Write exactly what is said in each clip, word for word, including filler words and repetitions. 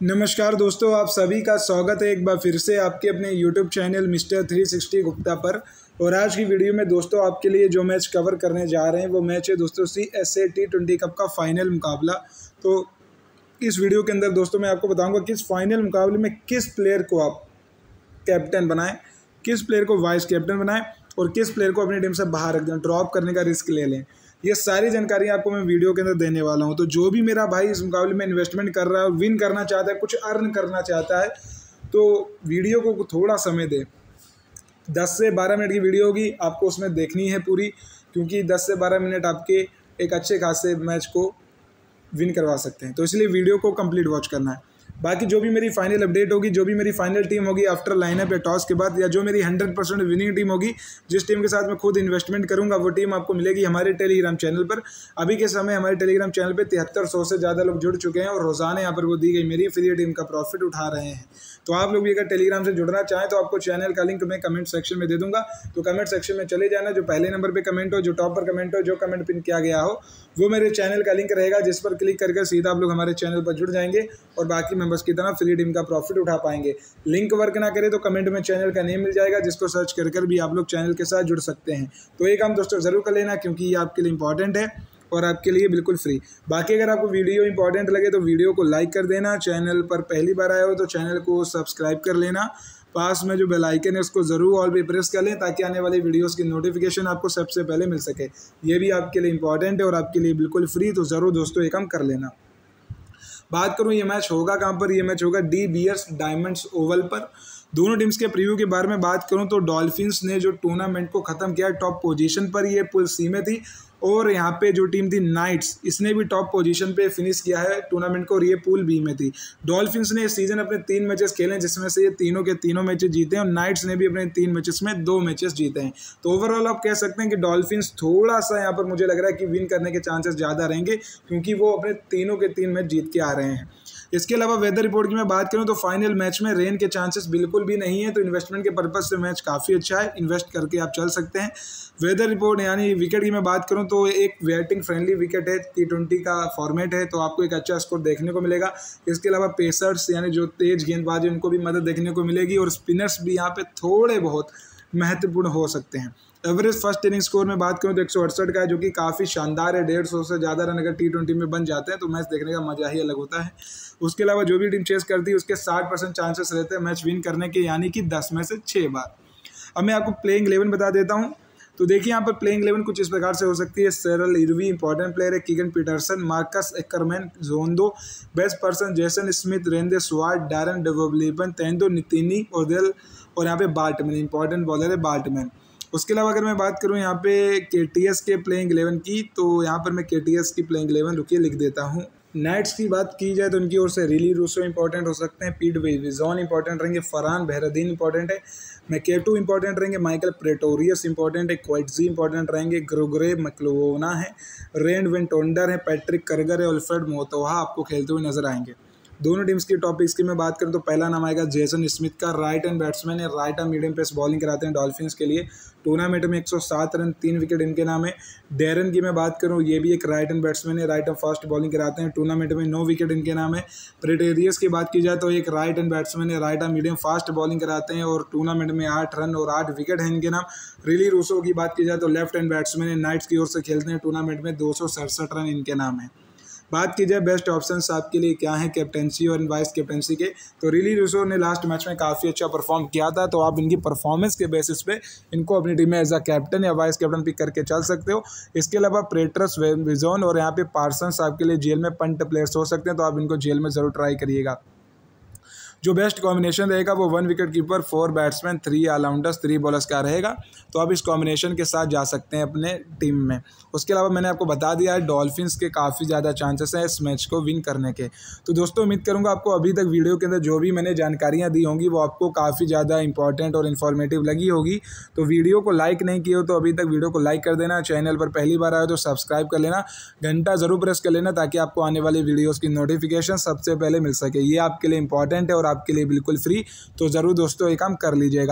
नमस्कार दोस्तों, आप सभी का स्वागत है एक बार फिर से आपके अपने YouTube channel mister three sixty Gupta पर। और आज की वीडियो में दोस्तों आपके लिए जो मैच कवर करने जा रहे हैं वो मैच है दोस्तों C S A T twenty cup का फाइनल मुकाबला। तो इस वीडियो के अंदर दोस्तों मैं आपको बताऊंगा कि इस फाइनल मुकाबले में किस प्लेयर को आप कैप्टन बनाएं, किस प्लेयर को वाइस कैप्टन बनाएं और किस प्लेयर को अपनी टीम से बाहर रख दें, ड्रॉप करने का रिस्क ले लें। ये सारी जानकारी आपको मैं वीडियो के अंदर देने वाला हूं। तो जो भी मेरा भाई इस मुकाबले में इन्वेस्टमेंट कर रहा है, विन करना चाहता है, कुछ अर्न करना चाहता है, तो वीडियो को थोड़ा समय दे। दस से बारह मिनट की वीडियो होगी, आपको उसमें देखनी है पूरी, क्योंकि दस से बारह मिनट आपके एक अच्छे खासे मैच को विन करवा सकते हैं। तो इसलिए वीडियो को कंप्लीट वॉच करना है। बाकी जो भी मेरी फाइनल अपडेट होगी, जो भी मेरी फाइनल टीम होगी आफ्टर लाइनअप या टॉस के बाद, या जो मेरी हंड्रेड परसेंट विनिंग टीम होगी, जिस टीम के साथ मैं खुद इन्वेस्टमेंट करूंगा, वो टीम आपको मिलेगी हमारे टेलीग्राम चैनल पर। अभी के समय हमारे टेलीग्राम चैनल पर तिहत्तर सौ से ज़्यादा लोग जुड़ चुके हैं और रोजाना यहाँ पर वो दी गई मेरी फ्री टीम का प्रॉफिट उठा रहे हैं। तो आप लोग भी अगर टेलीग्राम से जुड़ना चाहें तो आपको चैनल का लिंक मैं कमेंट सेक्शन में दे दूंगा। तो कमेंट सेक्शन में चले जाना, जो पहले नंबर पे कमेंट हो, जो टॉप पर कमेंट हो, जो कमेंट पिन किया गया हो, वो मेरे चैनल का लिंक रहेगा, जिस पर क्लिक करके सीधा आप लोग हमारे चैनल पर जुड़ जाएंगे और बाकी मेंबर्स की तरह फ्री टीम का प्रॉफिट उठा पाएंगे। लिंक वर्क ना करे तो कमेंट में चैनल का नेम मिल जाएगा, जिसको सर्च कर कर भी आप लोग चैनल के साथ जुड़ सकते हैं। तो ये काम दोस्तों जरूर कर लेना, क्योंकि ये आपके लिए इंपॉर्टेंट है और आपके लिए बिल्कुल फ्री। बाकी अगर आपको वीडियो इंपॉर्टेंट लगे तो वीडियो को लाइक कर देना, चैनल पर पहली बार आए हो तो चैनल को सब्सक्राइब कर लेना, पास में जो बेल आइकन है उसको ज़रूर ऑल पे प्रेस कर लें, ताकि आने वाली वीडियोस की नोटिफिकेशन आपको सबसे पहले मिल सके। ये भी आपके लिए इंपॉर्टेंट है और आपके लिए बिल्कुल फ्री, तो ज़रूर दोस्तों ये काम कर लेना। बात करूं ये मैच होगा कहां पर, ये मैच होगा डी बियर्स डायमंड्स ओवल पर। दोनों टीम्स के प्रीव्यू के बारे में बात करूं तो डॉल्फिन्स ने जो टूर्नामेंट को ख़त्म किया टॉप पोजीशन पर, ये पुल सी में थी, और यहाँ पे जो टीम थी नाइट्स, इसने भी टॉप पोजीशन पे फिनिश किया है टूर्नामेंट को, और ये पूल बी में थी। डॉल्फिन्स ने इस सीजन अपने तीन मैचेस खेले हैं, जिसमें से ये तीनों के तीनों मैचेस जीते हैं, और नाइट्स ने भी अपने तीन मैचेस में दो मैचेस जीते हैं। तो ओवरऑल आप कह सकते हैं कि डॉल्फिन्स थोड़ा सा यहाँ पर मुझे लग रहा है कि विन करने के चांसेस ज़्यादा रहेंगे, क्योंकि वो अपने तीनों के तीन मैच जीत के आ रहे हैं। इसके अलावा वेदर रिपोर्ट की मैं बात करूं तो फाइनल मैच में रेन के चांसेस बिल्कुल भी नहीं है, तो इन्वेस्टमेंट के पर्पज से मैच काफ़ी अच्छा है, इन्वेस्ट करके आप चल सकते हैं। वेदर रिपोर्ट यानी विकेट की मैं बात करूं तो एक बैटिंग फ्रेंडली विकेट है, टी ट्वेंटी का फॉर्मेट है, तो आपको एक अच्छा स्कोर देखने को मिलेगा। इसके अलावा पेसर्स यानी जो तेज गेंदबाज है उनको भी मदद देखने को मिलेगी, और स्पिनर्स भी यहाँ पे थोड़े बहुत महत्वपूर्ण हो सकते हैं। एवरेज फर्स्ट इनिंग स्कोर में बात करूं तो एक सौ अड़सठ का है, जो कि काफ़ी शानदार है। डेढ़ सौ से ज़्यादा रन अगर टी ट्वेंटी में बन जाते हैं तो मैच देखने का मजा ही अलग होता है। उसके अलावा जो भी टीम चेस करती है उसके साठ परसेंट चांसेस रहते हैं मैच विन करने के, यानी कि दस में से छः बार। अब मैं आपको प्लेइंग इलेवन बता देता हूँ। तो देखिए यहाँ पर प्लेइंग इलेवन कुछ इस प्रकार से हो सकती है। सेरल इरवी इंपॉर्टेंट प्लेयर है, Keegan Petersen, Marcus Ackermann, Zondo, best person Jason Smith, रेंदे स्वाट, डैरन डेवोब्लिपन, तेंदो नितिनी ओदेल, और यहाँ पे बाल्टमैन इंपॉर्टेंट बॉलर है बाल्टमैन। उसके अलावा अगर मैं बात करूँ यहाँ पे के टी एस के प्लेइंग इलेवन की, तो यहाँ पर मैं के टी एस की प्लेइंग इलेवन रुकिए लिख देता हूँ। नाइट्स की बात की जाए तो उनकी ओर से रिली रूसो इंपॉर्टेंट हो सकते हैं, पीट विजॉन इंपॉर्टेंट रहेंगे, फरहान बहरदीन इंपॉर्टेंट है, मैकेटू इंपॉर्टेंट रहेंगे, माइकल प्रेटोरियस इंपॉर्टेंट है, क्वाइटजी इंपॉर्टेंट रहेंगे, ग्रोगरे मैक्लोना है, रेंड वेंटोंडर है, पैट्रिक करगर है, अल्फ्रेड मोतोहा आपको खेलते हुए नजर आएंगे। दोनों टीम्स की टॉपिक्स की मैं बात करूं तो पहला नाम आएगा जेसन स्मिथ का, राइट हैंड बैट्समैन है, right arm medium pace bowling कराते हैं डॉल्फिन्स के लिए। टूर्नामेंट में एक सौ सात रन, तीन विकेट इनके नाम है। डेरन की मैं बात करूं, ये भी एक राइट हैंड बैट्समैन है, राइट आर्म फास्ट बॉलिंग कराते हैं, टूर्नामेंट में नौ विकेट इनके नाम है। प्रेटेरियस की बात की जाए तो एक राइट हैंड बैट्समैन है, right arm medium fast bowling कराते हैं, और टूर्नामेंट में आठ रन और आठ विकेट हैं इनके नाम। रिली रूसो की बात की जाए तो लेफ्ट हैंड बैट्समैन है, नाइट्स की ओर से खेलते हैं, टूर्नामेंट में दो सौ सड़सठ रन इनके नाम है। बात की जाए बेस्ट ऑप्शंस आपके लिए क्या है कैप्टेंसी और वाइस कैप्टेंसी के, तो रिली रूसो ने लास्ट मैच में काफ़ी अच्छा परफॉर्म किया था, तो आप इनकी परफॉर्मेंस के बेसिस पे इनको अपनी टीम में एज अ कैप्टन या वाइस कैप्टन पिक करके चल सकते हो। इसके अलावा प्रेटरस विजॉन और यहाँ पे पार्सन्स आपके लिए जेल में पंट प्लेयर्स हो सकते हैं, तो आप इनको जेल में ज़रूर ट्राई करिएगा। जो बेस्ट कॉम्बिनेशन रहेगा वो one wicket keeper, four batsman, three allrounders, three bowlers का रहेगा, तो आप इस कॉम्बिनेशन के साथ जा सकते हैं अपने टीम में। उसके अलावा मैंने आपको बता दिया है डॉल्फिन्स के काफ़ी ज़्यादा चांसेस हैं इस मैच को विन करने के। तो दोस्तों उम्मीद करूँगा आपको अभी तक वीडियो के अंदर जो भी मैंने जानकारियाँ दी होंगी वो आपको काफ़ी ज़्यादा इंपॉर्टेंट और इन्फॉर्मेटिव लगी होगी। तो वीडियो को लाइक नहीं किए हो तो अभी तक वीडियो को लाइक कर देना, चैनल पर पहली बार आए तो सब्सक्राइब कर लेना, घंटा ज़रूर प्रेस कर लेना, ताकि आपको आने वाली वीडियोज़ की नोटिफिकेशन सबसे पहले मिल सके। ये आपके लिए इंपॉर्टेंट है और आपके लिए बिल्कुल फ्री, तो ज़रूर दोस्तों ये काम कर लीजिएगा।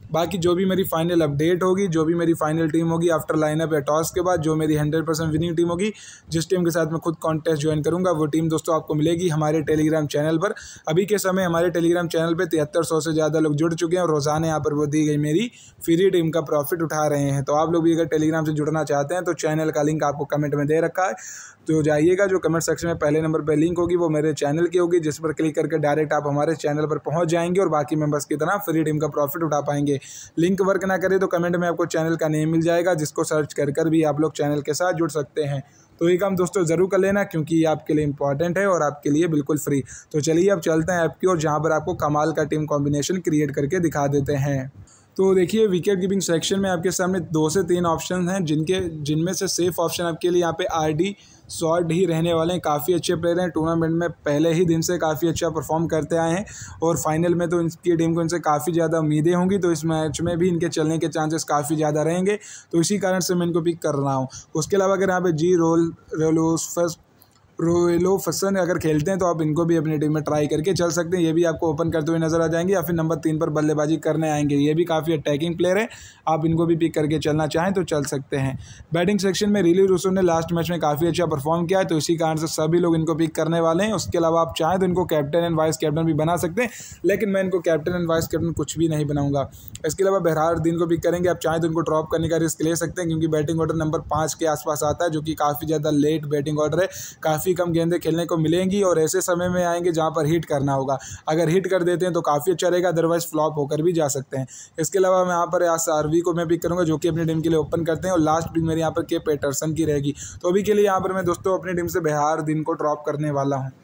बाकी जो भी मेरी फाइनल अपडेट होगी, जो भी मेरी फाइनल टीम होगी आफ्टर लाइनअप या टॉस के बाद, जो मेरी हंड्रेड परसेंट विनिंग टीम होगी, जिस टीम के साथ मैं खुद कॉन्टेस्ट ज्वाइन करूंगा, वो टीम दोस्तों आपको मिलेगी हमारे टेलीग्राम चैनल पर। अभी के समय हमारे टेलीग्राम चैनल पर तिहत्तर सौ से ज़्यादा लोग जुड़ चुके हैं और रोज़ाना यहाँ पर वो दी गई मेरी फ्री टीम का प्रॉफिट उठा रहे हैं। तो आप लोग भी अगर टेलीग्राम से जुड़ना चाहते हैं तो चैनल का लिंक आपको कमेंट में दे रखा है, तो जाइएगा, जो कमेंट सेक्शन में पहले नंबर पर लिंक होगी वो मेरे चैनल की होगी, जिस पर क्लिक करके डायरेक्ट आप हमारे चैनल पर पहुंच जाएंगे और बाकी मेंबर्स की तरह फ्री टीम का प्रॉफिट उठा पाएंगे। लिंक वर्क ना करे तो कमेंट में आपको चैनल का नेम मिल जाएगा, जिसको सर्च कर कर भी आप लोग चैनल के साथ जुड़ सकते हैं। तो ये काम दोस्तों ज़रूर कर लेना, क्योंकि ये आपके लिए इंपॉर्टेंट है और आपके लिए बिल्कुल फ्री। तो चलिए अब चलते हैं ऐप की ओर, जहाँ पर आपको कमाल का टीम कॉम्बिनेशन क्रिएट करके दिखा देते हैं। तो देखिए विकेट कीपिंग सेक्शन में आपके सामने दो से तीन ऑप्शन हैं, जिनके जिनमें से सेफ ऑप्शन आपके लिए यहाँ पे आरडी शॉर्ट ही रहने वाले हैं। काफ़ी अच्छे प्लेयर हैं, टूर्नामेंट में पहले ही दिन से काफ़ी अच्छा परफॉर्म करते आए हैं और फाइनल में तो इनकी टीम को इनसे काफ़ी ज़्यादा उम्मीदें होंगी, तो इस मैच में भी इनके चलने के चांसेस काफ़ी ज़्यादा रहेंगे, तो इसी कारण से मैं इनको पिक कर रहा हूँ। उसके अलावा अगर यहाँ पे जी रोल रोलोफस रोएलो फसन अगर खेलते हैं तो आप इनको भी अपनी टीम में ट्राई करके चल सकते हैं, ये भी आपको ओपन करते हुए नजर आ जाएंगे, या फिर नंबर तीन पर बल्लेबाजी करने आएंगे। ये भी काफ़ी अटैकिंग प्लेयर है, आप इनको भी पिक करके चलना चाहें तो चल सकते हैं। बैटिंग सेक्शन में रिली रूसो ने लास्ट मैच में काफ़ी अच्छा परफॉर्म किया है, तो इसी कारण से सभी लोग इनको पिक करने वाले हैं। उसके अलावा आप चाहें तो इनको कैप्टन एंड वाइस कैप्टन भी बना सकते हैं, लेकिन मैं इनको कैप्टन एंड वाइस कैप्टन कुछ भी नहीं बनाऊंगा। इसके अलावा बहरारदीन को पिक करेंगे, आप चाहें तो इनको ड्रॉप करने का रिस्क ले सकते हैं, क्योंकि बैटिंग ऑर्डर नंबर पाँच के आसपास आता है, जो कि काफ़ी ज़्यादा लेट बैटिंग ऑर्डर है, काफ़ी कम गेंदें खेलने को मिलेंगी और ऐसे समय में आएंगे जहां पर हिट करना होगा। अगर हिट कर देते हैं तो काफ़ी अच्छा रहेगा, अदरवाइज फ्लॉप होकर भी जा सकते हैं। इसके अलावा मैं यहाँ पर आरवी को मैं पिक करूंगा, जो कि अपनी टीम के लिए ओपन करते हैं, और लास्ट पिक मेरे यहाँ पर के पैटरसन की रहेगी। तो अभी के लिए यहाँ पर मैं दोस्तों अपनी टीम से बहरारदीन को ड्रॉप करने वाला हूँ।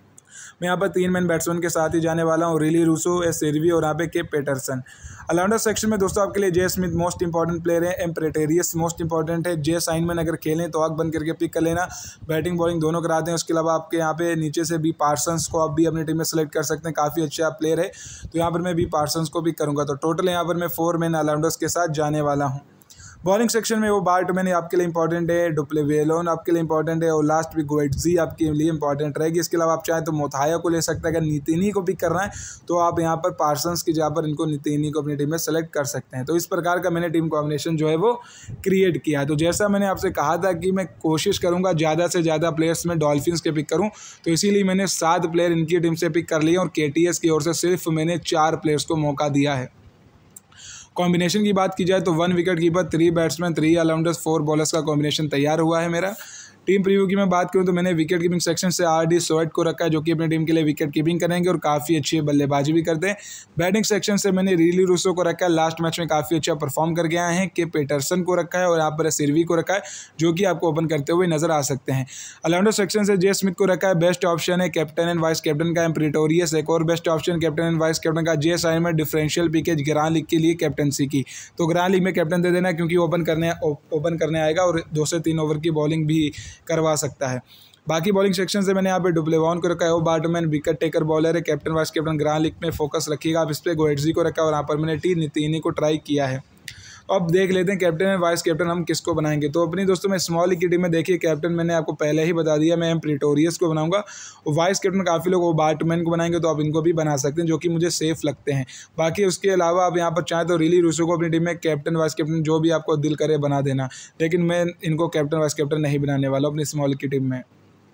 मैं यहाँ पर तीन मैन बैट्समैन के साथ ही जाने वाला हूँ, रिली रूसो, एस सिरवी और यहाँ पे के पैटरसन। ऑलराउंडर सेक्शन में दोस्तों आपके लिए J Smith most important player है, एम प्रेटेरियस मोस्ट इंपॉर्टेंट है, जे साइनमैन अगर खेलें तो आग बंद करके पिक कर लेना, बैटिंग बॉलिंग दोनों कराते हैं। उसके अलावा आपके यहाँ पे नीचे से बी पार्सन्स को आप भी अपनी टीम में सेलेक्ट कर सकते हैं, काफ़ी अच्छा प्लेयर है, तो यहाँ पर मैं बी पार्सन्स को पिक करूँगा। तो टोटल यहाँ पर मैं फोर मैन ऑलराउंडर्स के साथ जाने वाला हूँ। बॉलिंग सेक्शन में वो बार्टमैन आपके लिए इंपॉर्टेंट है, डुप्लेवेलोन आपके लिए इंपॉर्टेंट है, और लास्ट भी गोएट्जी आपके लिए इंपॉर्टेंट रहेगी। इसके अलावा आप चाहें तो मोथाया को ले सकते हैं। अगर नितिनी को पिक करना है तो आप यहाँ पर पार्सन्स की जगह पर इनको नितिनी को अपनी टीम में सेलेक्ट कर सकते हैं। तो इस प्रकार का मैंने टीम कॉम्बिनेशन जो है वो क्रिएट किया है। तो जैसा मैंने आपसे कहा था कि मैं कोशिश करूँगा ज़्यादा से ज़्यादा प्लेयर्स में डॉल्फिन्स के पिक करूँ, तो इसीलिए मैंने सात प्लेयर इनकी टीम से पिक कर लिए और के टी एस की ओर से सिर्फ मैंने चार प्लेयर्स को मौका दिया है। कॉम्बिनेशन की बात की जाए तो one wicket keeper, three batsman, three allrounders, four bowlers का कॉम्बिनेशन तैयार हुआ है मेरा। टीम प्रीव्यू की मैं बात करूं तो मैंने विकेट कीपिंग सेक्शन से आर डी सोएट को रखा है, जो कि अपनी टीम के लिए विकेट कीपिंग करेंगे और काफ़ी अच्छी बल्लेबाजी भी करते हैं। बैटिंग सेक्शन से मैंने रिली रूसो को रखा है, लास्ट मैच में काफ़ी अच्छा परफॉर्म करके आए हैं। के पैटरसन को रखा है और यहाँ पर सिरवी को रखा है, जो कि आपको ओपन करते हुए नजर आ सकते हैं। ऑलराउंडर सेक्शन से जे स्मिथ को रखा है, बेस्ट ऑप्शन है कैप्टन एंड वाइस कैप्टन का। एम प्रेटोरियस एक और best option captain and vice captain का। J Snyman differential package grand league के लिए कैप्टनसी की, तो ग्रांड लीग में कैप्टन दे देना, क्योंकि ओपन करने ओपन करने आएगा और दो से तीन ओवर की बॉलिंग भी करवा सकता है। बाकी बॉलिंग सेक्शन से मैंने यहाँ पे डुप्लेवॉन को रखा है, वो बार्टमैन विकेट टेकर बॉलर है, captain vice captain grand league में फोकस रखिएगा आप इस पर। गोएट्जी को रखा है और यहाँ पर मैंने टी नितिनी को ट्राई किया है। अब देख लेते हैं कैप्टन एंड वाइस कैप्टन हम किसको बनाएंगे। तो अपनी दोस्तों मैं स्मॉल लीग की टीम में देखिए कैप्टन मैंने आपको पहले ही बता दिया, मैं एम प्रेटोरियस को बनाऊंगा। वाइस कैप्टन काफ़ी लोग वो बार्टमैन को बनाएंगे, तो आप इनको भी बना सकते हैं, जो कि मुझे सेफ लगते हैं। बाकी उसके अलावा आप यहाँ पर चाहें तो रिली रूसो को अपनी टीम में कैप्टन वाइस कैप्टन जो भी आपको दिल करे बना देना, लेकिन मैं इनको कैप्टन वाइस कैप्टन नहीं बनाने वाला अपनी स्मॉल लीग की टीम में।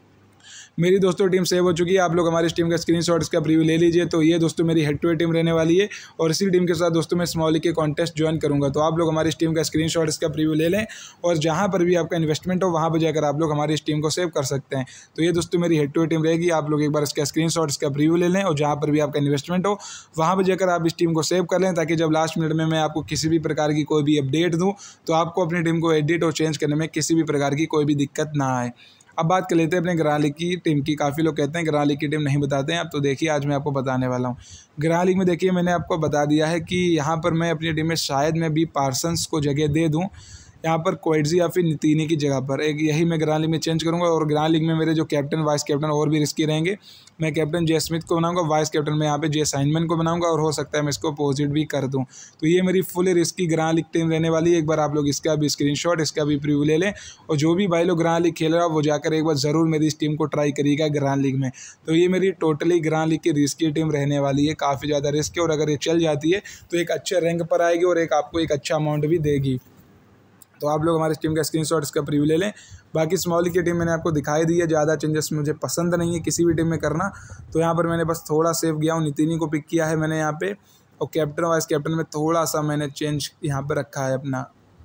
मेरी दोस्तों टीम सेव हो चुकी है, आप लोग हमारी इस टीम का स्क्रीनशॉट इसका प्रीव्यू ले लीजिए। तो ये दोस्तों मेरी हेड टू हेड टीम रहने वाली है और इसी टीम के साथ दोस्तों मैं स्मॉल लीग के कॉन्टेस्ट ज्वाइन करूंगा। तो आप लोग हमारी इस टीम का स्क्रीनशॉट इसका प्रीव्यू ले लें और जहां पर भी आपका इन्वेस्टमेंट हो वहां पर जाकर आप लोग हमारी इस टीम को सेव कर सकते हैं। तो ये दोस्तों मेरी हेड टू हेड टीम रहेगी, आप लोग एक बार इसका स्क्रीनशॉट इसका प्रीव्यू ले लें और जहाँ पर भी आपका इन्वेस्टमेंट हो वहाँ पर जाकर आप इस टीम को सेव कर लें, ताकि जब लास्ट मिनट में मैं आपको किसी भी प्रकार की कोई भी अपडेट दूँ तो आपको अपनी टीम को एडिट और चेंज करने में किसी भी प्रकार की कोई भी दिक्कत ना आए। अब बात कर लेते हैं अपने ग्रांड लीग की टीम की। काफ़ी लोग कहते हैं ग्रांड लीग की टीम नहीं बताते हैं, अब तो देखिए आज मैं आपको बताने वाला हूँ। ग्रांड लीग में देखिए मैंने आपको बता दिया है कि यहाँ पर मैं अपनी टीम में शायद मैं बी पार्सन्स को जगह दे दूँ, यहाँ पर गोएट्जी या फिर नितिनी की जगह पर एक यही मैं ग्रांड लीग में चेंज करूँगा। और ग्रांड लीग में मेरे जो कैप्टन वाइस कैप्टन और भी रिस्की रहेंगे, मैं कैप्टन जे स्मिथ को बनाऊंगा, वाइस कैप्टन मैं यहाँ पे जे साइनमैन को बनाऊंगा और हो सकता है मैं इसको अपोजिट भी कर दूँ। तो ये मेरी full risky grand league team रहने वाली है। एक बार आप लोग इसका भी स्क्रीनशॉट, इसका भी प्रीव्यू ले लें और जो भी भाई लोग ग्रां लीग खेल रहा है वो जाकर एक बार ज़रूर मेरी इस टीम को ट्राई करिएगा ग्रां लीग में। तो ये मेरी टोटली ग्रां लीग की रिस्की टीम रहने वाली है, काफ़ी ज़्यादा रिस्क है और अगर ये चल जाती है तो एक अच्छे रैंक पर आएगी और एक आपको एक अच्छा अमाउंट भी देगी। तो आप लोग हमारे टीम का स्क्रीनशॉट, इसका प्रीव्यू ले लें। बाकी स्मॉल लीग की टीम मैंने आपको दिखाई दी है, ज़्यादा चेंजेस मुझे पसंद नहीं है किसी भी टीम में करना। तो यहाँ पर मैंने बस थोड़ा सेव गया हूँ, नितिनी को पिक किया है मैंने यहाँ पे और कैप्टन वाइस कैप्टन में थोड़ा सा मैंने चेंज यहाँ पर रखा है अपना।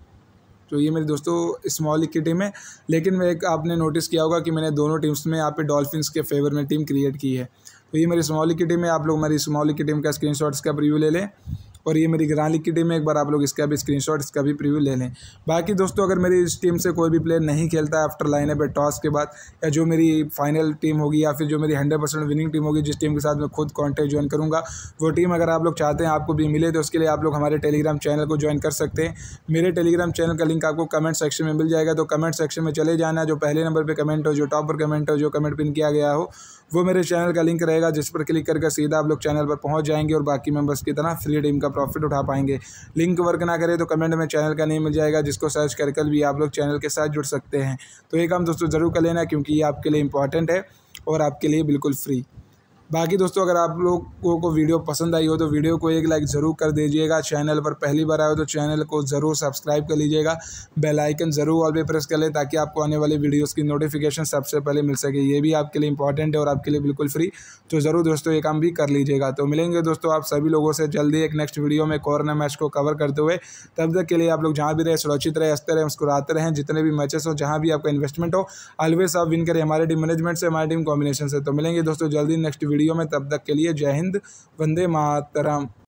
तो ये मेरे दोस्तों स्मॉल लीग की टीम है, लेकिन मैं एक आपने नोटिस किया होगा कि मैंने दोनों टीम्स में यहाँ पे डॉल्फिन्स के फेवर में टीम क्रिएट की है। तो ये मेरी स्मॉल लीग की टीम है। आप लोग हमारी स्मॉल लीग की टीम का स्क्रीनशॉट, इसका प्रीव्यू ले लें और ये मेरी ग्रां लीग की टीम है। एक बार आप लोग इसका भी स्क्रीनशॉट, इसका भी प्रीव्यू ले लें। बाकी दोस्तों अगर मेरी इस टीम से कोई भी प्लेयर नहीं खेलता है आफ्टर लाइन पे टॉस के बाद, या जो मेरी फाइनल टीम होगी या फिर जो मेरी हंड्रेड परसेंट विनिंग टीम होगी जिस टीम के साथ मैं खुद कॉन्टेस्ट ज्वाइन करूँगा, वो टीम अगर आप लोग चाहते हैं आपको भी मिले तो उसके लिए आप लोग हमारे टेलीग्राम चैनल को ज्वाइन कर सकते हैं। मेरे टेलीग्राम चैनल का लिंक आपको कमेंट सेक्शन में मिल जाएगा। तो कमेंट सेक्शन में चले जाना, जो पहले नंबर पर कमेंट हो, जो टॉप पर कमेंट हो, जो कमेंट पिन किया गया हो, वो मेरे चैनल का लिंक रहेगा, जिस पर क्लिक करके सीधा आप लोग चैनल पर पहुंच जाएंगे और बाकी मेंबर्स की तरह फ्री टीम का प्रॉफिट उठा पाएंगे। लिंक वर्क ना करे तो कमेंट में चैनल का नेम मिल जाएगा, जिसको सर्च कर कर भी आप लोग चैनल के साथ जुड़ सकते हैं। तो ये काम दोस्तों ज़रूर कर लेना, क्योंकि ये आपके लिए इंपॉर्टेंट है और आपके लिए बिल्कुल फ्री। बाकी दोस्तों अगर आप लोगों को वीडियो पसंद आई हो तो वीडियो को एक लाइक ज़रूर कर दीजिएगा। चैनल पर पहली बार आए हो तो चैनल को ज़रूर सब्सक्राइब कर लीजिएगा। बेल आइकन ज़रूर ऑल पे प्रेस कर लें ताकि आपको आने वाली वीडियोस की नोटिफिकेशन सबसे पहले मिल सके। ये भी आपके लिए इंपॉर्टेंट है और आपके लिए बिल्कुल फ्री। तो ज़रूर दोस्तों ये काम भी कर लीजिएगा। तो मिलेंगे दोस्तों आप सभी लोगों से जल्दी एक नेक्स्ट वीडियो में कोरोना मैच को कवर करते हुए। तब तक के लिए आप लोग जहाँ भी रहे सुरक्षित रहे, हंसते रहे, मुस्कुराते रहें। जितने भी मैचेस हो, जहाँ भी आपका इन्वेस्टमेंट हो, ऑलवेज आप विन करें हमारे टीम मैनेजमेंट से, हमारी टीम कॉम्बिनेशन से। तो मिलेंगे दोस्तों जल्दी नेक्स्ट वीडियो में, तब तक के लिए जय हिंद, वंदे मातरम।